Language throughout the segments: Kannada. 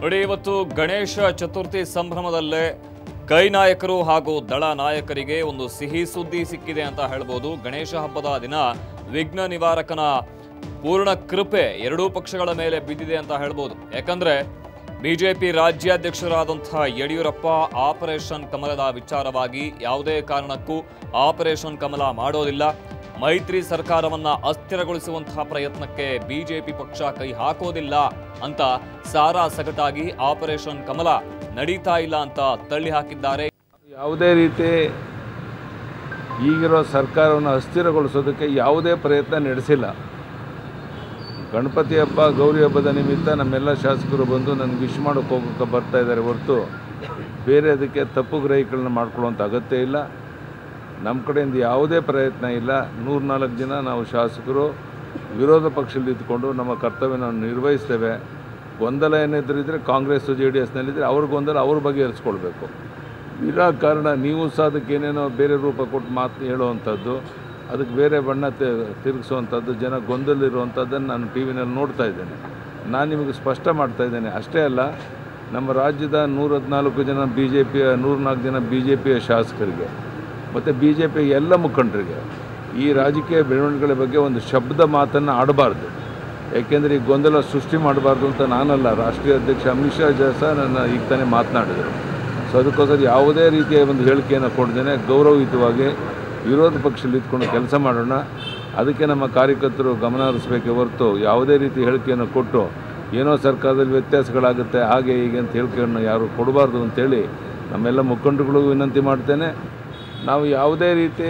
ನೋಡಿ, ಇವತ್ತು ಗಣೇಶ ಚತುರ್ಥಿ ಸಂಭ್ರಮದಲ್ಲೇ ಕೈ ನಾಯಕರು ಹಾಗೂ ದಳ ನಾಯಕರಿಗೆ ಒಂದು ಸಿಹಿ ಸುದ್ದಿ ಸಿಕ್ಕಿದೆ ಅಂತ ಹೇಳ್ಬೋದು. ಗಣೇಶ ಹಬ್ಬದ ದಿನ ವಿಘ್ನ ನಿವಾರಕನ ಪೂರ್ಣ ಕೃಪೆ ಎರಡೂ ಪಕ್ಷಗಳ ಮೇಲೆ ಬಿದ್ದಿದೆ ಅಂತ ಹೇಳ್ಬೋದು. ಯಾಕಂದ್ರೆ ಬಿಜೆಪಿ ರಾಜ್ಯಾಧ್ಯಕ್ಷರಾದಂತಹ ಯಡಿಯೂರಪ್ಪ ಆಪರೇಷನ್ ಕಮಲದ ವಿಚಾರವಾಗಿ ಯಾವುದೇ ಕಾರಣಕ್ಕೂ ಆಪರೇಷನ್ ಕಮಲ ಮಾಡೋದಿಲ್ಲ, ಮೈತ್ರಿ ಸರ್ಕಾರವನ್ನ ಅಸ್ಥಿರಗೊಳಿಸುವಂತಹ ಪ್ರಯತ್ನಕ್ಕೆ ಬಿಜೆಪಿ ಪಕ್ಷ ಕೈ ಹಾಕೋದಿಲ್ಲ ಅಂತ ಸಾರಾ ಸಗಟಾಗಿ ಆಪರೇಷನ್ ಕಮಲ ನಡೀತಾ ಇಲ್ಲ ಅಂತ ತಳ್ಳಿ ಹಾಕಿದ್ದಾರೆ. ಯಾವುದೇ ರೀತಿ ಈಗಿರೋ ಸರ್ಕಾರವನ್ನು ಅಸ್ಥಿರಗೊಳಿಸೋದಕ್ಕೆ ಯಾವುದೇ ಪ್ರಯತ್ನ ನಡೆಸಿಲ್ಲ. ಗಣಪತಿ ಹಬ್ಬ, ಗೌರಿ ಹಬ್ಬದ ನಿಮಿತ್ತ ನಮ್ಮೆಲ್ಲ ಶಾಸಕರು ಬಂದು ನನಗೆ ವಿಶ್ ಮಾಡೋಕ್ಕೆ ಹೋಗೋಕ್ಕೆ ಬರ್ತಾ ಇದ್ದಾರೆ ಹೊರತು ಬೇರೆ ಅದಕ್ಕೆ ತಪ್ಪು ಗ್ರಹಿಗಳನ್ನ ಮಾಡ್ಕೊಳ್ಳುವಂಥ ಅಗತ್ಯ ಇಲ್ಲ. ನಮ್ಮ ಕಡೆಯಿಂದ ಯಾವುದೇ ಪ್ರಯತ್ನ ಇಲ್ಲ. 104 ಜನ ನಾವು ಶಾಸಕರು ವಿರೋಧ ಪಕ್ಷದಲ್ಲಿ ಇದ್ದುಕೊಂಡು ನಮ್ಮ ಕರ್ತವ್ಯನ ನಿರ್ವಹಿಸ್ತೇವೆ. ಗೊಂದಲ ಏನಿದ್ದರೆ ಕಾಂಗ್ರೆಸ್ JDSನಲ್ಲಿದ್ದರೆ ಅವ್ರ ಗೊಂದಲ ಅವ್ರ ಬಗೆಹರಿಸ್ಕೊಳ್ಬೇಕು. ವಿನಾಕಾರಣ ನೀವು ಸಹ ಅದಕ್ಕೆ ಏನೇನೋ ಬೇರೆ ರೂಪ ಕೊಟ್ಟು ಮಾತು ಹೇಳುವಂಥದ್ದು, ಅದಕ್ಕೆ ಬೇರೆ ಬಣ್ಣ ತಿರುಗಿಸುವಂಥದ್ದು, ಜನ ಗೊಂದಲಿರುವಂಥದ್ದನ್ನು ನಾನು TV-ನಲ್ಲಿ ನೋಡ್ತಾ ಇದ್ದೇನೆ. ನಾನು ನಿಮಗೆ ಸ್ಪಷ್ಟ ಮಾಡ್ತಾ ಇದ್ದೇನೆ. ಅಷ್ಟೇ ಅಲ್ಲ, ನಮ್ಮ ರಾಜ್ಯದ 114 ಜನ BJP-ಯ BJP-ಯ ಶಾಸಕರಿಗೆ ಮತ್ತು BJP ಎಲ್ಲ ಮುಖಂಡರಿಗೆ ಈ ರಾಜಕೀಯ ಬೆಳವಣಿಗೆಗಳ ಬಗ್ಗೆ ಒಂದು ಶಬ್ದ ಮಾತನ್ನು ಆಡಬಾರ್ದು. ಏಕೆಂದರೆ ಈ ಗೊಂದಲ ಸೃಷ್ಟಿ ಮಾಡಬಾರ್ದು ಅಂತ ನಾನಲ್ಲ, ರಾಷ್ಟ್ರೀಯ ಅಧ್ಯಕ್ಷ ಅಮಿತ್ ಶಾ ಸಹ ನನ್ನ ಈಗ ತಾನೇ ಮಾತನಾಡಿದರು. ಸೊ ಅದಕ್ಕೋಸ್ಕರ ಯಾವುದೇ ರೀತಿಯ ಒಂದು ಹೇಳಿಕೆಯನ್ನು ಕೊಡ್ದೇನೆ ಗೌರವಯುತವಾಗಿ ವಿರೋಧ ಪಕ್ಷದಲ್ಲಿ ಇದ್ಕೊಂಡು ಕೆಲಸ ಮಾಡೋಣ. ಅದಕ್ಕೆ ನಮ್ಮ ಕಾರ್ಯಕರ್ತರು ಗಮನ ಹರಿಸಬೇಕೆ ಹೊರತು ಯಾವುದೇ ರೀತಿ ಹೇಳಿಕೆಯನ್ನು ಕೊಟ್ಟು ಏನೋ ಸರ್ಕಾರದಲ್ಲಿ ವ್ಯತ್ಯಾಸಗಳಾಗುತ್ತೆ ಹಾಗೆ ಹೀಗೆ ಅಂತ ಹೇಳಿಕೆಯನ್ನು ಯಾರು ಕೊಡಬಾರ್ದು ಅಂತೇಳಿ ನಮ್ಮೆಲ್ಲ ಮುಖಂಡರುಗಳಿಗೂ ವಿನಂತಿ ಮಾಡ್ತೇನೆ. ನಾವು ಯಾವುದೇ ರೀತಿ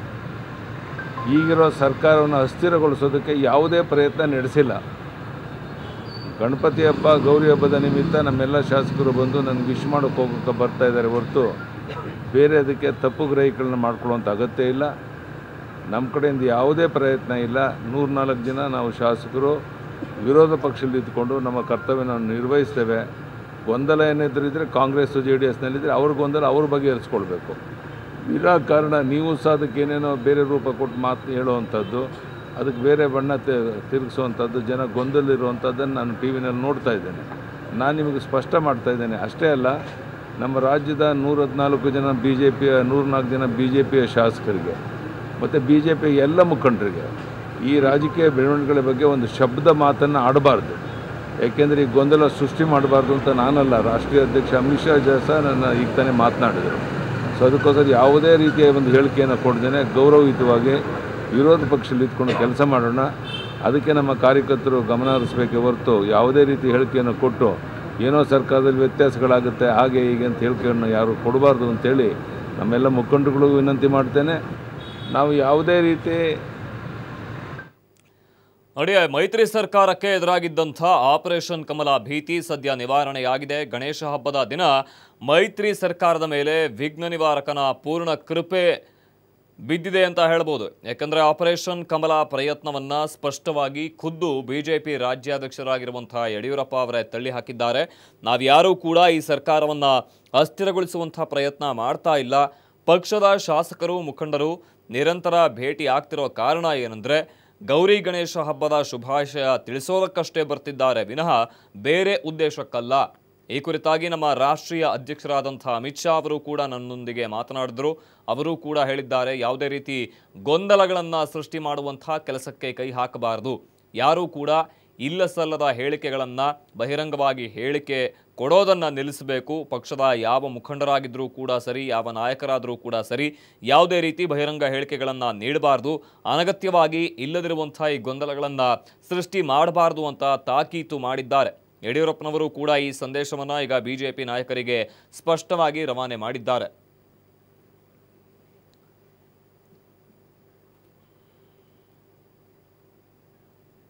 ಈಗಿರೋ ಸರ್ಕಾರವನ್ನು ಅಸ್ಥಿರಗೊಳಿಸೋದಕ್ಕೆ ಯಾವುದೇ ಪ್ರಯತ್ನ ನಡೆಸಿಲ್ಲ. ಗಣಪತಿ ಹಬ್ಬ, ಗೌರಿ ಹಬ್ಬದ ನಿಮಿತ್ತ ನಮ್ಮೆಲ್ಲ ಶಾಸಕರು ಬಂದು ನನಗೆ ವಿಶ್ ಮಾಡೋಕ್ಕೆ ಹೋಗೋಕ್ಕೆ ಬರ್ತಾ ಇದ್ದಾರೆ ಹೊರತು ಬೇರೆ ಅದಕ್ಕೆ ತಪ್ಪು ಗ್ರಹಿಗಳನ್ನ ಮಾಡ್ಕೊಳ್ಳುವಂಥ ಅಗತ್ಯ ಇಲ್ಲ. ನಮ್ಮ ಕಡೆಯಿಂದ ಯಾವುದೇ ಪ್ರಯತ್ನ ಇಲ್ಲ. 104 ಜನ ನಾವು ಶಾಸಕರು ವಿರೋಧ ಪಕ್ಷದಲ್ಲಿ ಇದ್ದುಕೊಂಡು ನಮ್ಮ ಕರ್ತವ್ಯನ ನಿರ್ವಹಿಸ್ತೇವೆ. ಗೊಂದಲ ಏನಿದ್ದರೆ ಕಾಂಗ್ರೆಸ್ JDSನಲ್ಲಿದ್ದರೆ ಅವ್ರ ಗೊಂದಲ ಅವ್ರ ಬಗೆಹರಿಸ್ಕೊಳ್ಬೇಕು. ವಿನಾಕಾರಣ ನೀವು ಸಹ ಅದಕ್ಕೆ ಏನೇನೋ ಬೇರೆ ರೂಪ ಕೊಟ್ಟು ಮಾತು ಹೇಳುವಂಥದ್ದು, ಅದಕ್ಕೆ ಬೇರೆ ಬಣ್ಣ ತಿರುಗಿಸುವಂಥದ್ದು, ಜನ ಗೊಂದಲಿರುವಂಥದ್ದನ್ನು ನಾನು TV-ನಲ್ಲಿ ನೋಡ್ತಾ ಇದ್ದೇನೆ. ನಾನು ನಿಮಗೆ ಸ್ಪಷ್ಟ ಮಾಡ್ತಾ ಇದ್ದೇನೆ. ಅಷ್ಟೇ ಅಲ್ಲ, ನಮ್ಮ ರಾಜ್ಯದ 114 ಜನ BJP-ಯ ಶಾಸಕರಿಗೆ ಮತ್ತು BJP ಎಲ್ಲ ಮುಖಂಡರಿಗೆ ಈ ರಾಜಕೀಯ ಬೆಳವಣಿಗೆಗಳ ಬಗ್ಗೆ ಒಂದು ಶಬ್ದ ಮಾತನ್ನು ಆಡಬಾರ್ದು. ಏಕೆಂದರೆ ಈ ಗೊಂದಲ ಸೃಷ್ಟಿ ಮಾಡಬಾರ್ದು ಅಂತ ನಾನಲ್ಲ, ರಾಷ್ಟ್ರೀಯ ಅಧ್ಯಕ್ಷ ಅಮಿತ್ ಶಾ ಸಹ ನನ್ನ ಈಗ ತಾನೇ ಮಾತನಾಡಿದರು. ಸೊ ಅದಕ್ಕೋಸ್ಕರ ಯಾವುದೇ ರೀತಿಯ ಒಂದು ಹೇಳಿಕೆಯನ್ನು ಕೊಡ್ದೇನೆ ಗೌರವಯುತವಾಗಿ ವಿರೋಧ ಪಕ್ಷದಲ್ಲಿ ಇದ್ಕೊಂಡು ಕೆಲಸ ಮಾಡೋಣ. ಅದಕ್ಕೆ ನಮ್ಮ ಕಾರ್ಯಕರ್ತರು ಗಮನ ಹರಿಸಬೇಕೆ ಹೊರತು ಯಾವುದೇ ರೀತಿ ಹೇಳಿಕೆಯನ್ನು ಕೊಟ್ಟು ಏನೋ ಸರ್ಕಾರದಲ್ಲಿ ವ್ಯತ್ಯಾಸಗಳಾಗುತ್ತೆ ಹಾಗೆ ಹೀಗೆ ಅಂತ ಹೇಳಿಕೆಯನ್ನು ಯಾರು ಕೊಡಬಾರ್ದು ಅಂತೇಳಿ ನಮ್ಮೆಲ್ಲ ಮುಖಂಡರುಗಳಿಗೂ ವಿನಂತಿ ಮಾಡ್ತೇನೆ. ನಾವು ಯಾವುದೇ ರೀತಿ ನೋಡಿ, ಮೈತ್ರಿ ಸರ್ಕಾರಕ್ಕೆ ಎದುರಾಗಿದ್ದಂಥ ಆಪರೇಷನ್ ಕಮಲ ಭೀತಿ ಸದ್ಯ ನಿವಾರಣೆಯಾಗಿದೆ. ಗಣೇಶ ಹಬ್ಬದ ದಿನ ಮೈತ್ರಿ ಸರ್ಕಾರದ ಮೇಲೆ ವಿಘ್ನ ನಿವಾರಕನ ಪೂರ್ಣ ಕೃಪೆ ಬಿದ್ದಿದೆ ಅಂತ ಹೇಳ್ಬೋದು. ಯಾಕಂದರೆ ಆಪರೇಷನ್ ಕಮಲ ಪ್ರಯತ್ನವನ್ನ ಸ್ಪಷ್ಟವಾಗಿ ಖುದ್ದು ಬಿಜೆಪಿ ರಾಜ್ಯಾಧ್ಯಕ್ಷರಾಗಿರುವಂತಹ ಯಡಿಯೂರಪ್ಪ ಅವರೇ ತಳ್ಳಿ ಹಾಕಿದ್ದಾರೆ. ನಾವ್ಯಾರೂ ಕೂಡ ಈ ಸರ್ಕಾರವನ್ನ ಅಸ್ಥಿರಗೊಳಿಸುವಂಥ ಪ್ರಯತ್ನ ಮಾಡ್ತಾ ಇಲ್ಲ. ಪಕ್ಷದ ಶಾಸಕರು ಮುಖಂಡರು ನಿರಂತರ ಭೇಟಿ ಆಗ್ತಿರೋ ಕಾರಣ ಏನಂದ್ರೆ ಗೌರಿ ಗಣೇಶ ಹಬ್ಬದ ಶುಭಾಶಯ ತಿಳಿಸೋದಕ್ಕಷ್ಟೇ ಬರ್ತಿದ್ದಾರೆ ವಿನಃ ಬೇರೆ ಉದ್ದೇಶಕ್ಕಲ್ಲ. ಈ ಕುರಿತಾಗಿ ನಮ್ಮ ರಾಷ್ಟ್ರೀಯ ಅಧ್ಯಕ್ಷರಾದಂಥ ಅಮಿತ್ ಶಾ ಅವರು ಕೂಡ ನನ್ನೊಂದಿಗೆ ಮಾತನಾಡಿದ್ರು. ಅವರು ಕೂಡ ಹೇಳಿದ್ದಾರೆ, ಯಾವುದೇ ರೀತಿ ಗೊಂದಲಗಳನ್ನು ಸೃಷ್ಟಿ ಮಾಡುವಂತಹ ಕೆಲಸಕ್ಕೆ ಕೈ ಹಾಕಬಾರದು. ಯಾರೂ ಕೂಡ ಇಲ್ಲ ಸಲ್ಲದ ಹೇಳಿಕೆಗಳನ್ನು ಬಹಿರಂಗವಾಗಿ ಹೇಳಿಕೆ ಕೊಡೋದನ್ನು ನಿಲ್ಲಿಸಬೇಕು. ಪಕ್ಷದ ಯಾವ ಮುಖಂಡರಾಗಿದ್ದರೂ ಕೂಡ ಸರಿ, ಯಾವ ನಾಯಕರಾದರೂ ಕೂಡ ಸರಿ, ಯಾವುದೇ ರೀತಿ ಬಹಿರಂಗ ಹೇಳಿಕೆಗಳನ್ನು ನೀಡಬಾರ್ದು. ಅನಗತ್ಯವಾಗಿ ಇಲ್ಲದಿರುವಂಥ ಈ ಗೊಂದಲಗಳನ್ನು ಸೃಷ್ಟಿ ಮಾಡಬಾರ್ದು ಅಂತ ತಾಕೀತು ಮಾಡಿದ್ದಾರೆ. ಯಡಿಯೂರಪ್ಪನವರು ಕೂಡ ಈ ಸಂದೇಶವನ್ನು ಈಗ ಬಿಜೆಪಿ ನಾಯಕರಿಗೆ ಸ್ಪಷ್ಟವಾಗಿ ರವಾನೆ ಮಾಡಿದ್ದಾರೆ.